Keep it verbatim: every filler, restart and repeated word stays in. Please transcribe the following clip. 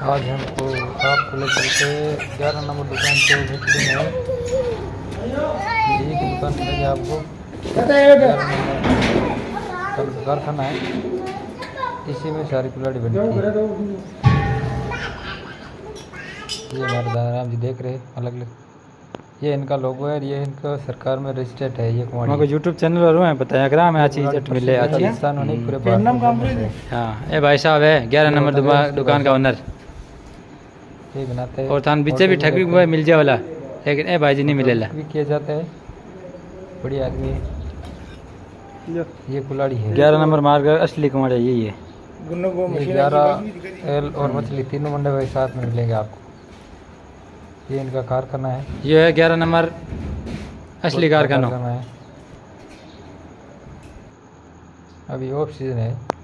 आज हमको आपको ले चलते ग्यारह नंबर दुकान पे मीटिंग है। एक दुकान मिलेगी आपको, ग्यारह नंबर कारखाना है, इसी में सारी कुल्हाड़ी बनती है। ये हमारे दादाराम जी देख रहे अलग अलग, ये इनका लोगो है, ये इनका सरकार में रजिस्टर्ड है। ये कुमार यूट्यूब चैनल और है बताया करा मैं अच्छी चीज मिले अच्छी पूरे भारत में। हाँ ये भाई साहब है ग्यारह नंबर दुकान का ओनर, ये बनाते हैं। और थान बीचे भी ठगी हुआ मिल जाए वाला, लेकिन ए भाई जी नहीं मिलेला भी किया जाता है। बड़ी आदमी है, ये कुल्हाड़ी है। ग्यारह नंबर मार्ग असली कुमार यही है। ग्यारह एल और मछली तीनों मंडे भाई साथ में मिलेंगे आपको। ये इनका कारखाना है, ये है ग्यारह नंबर असली कारखाना है। अभी ऑफ सीजन है।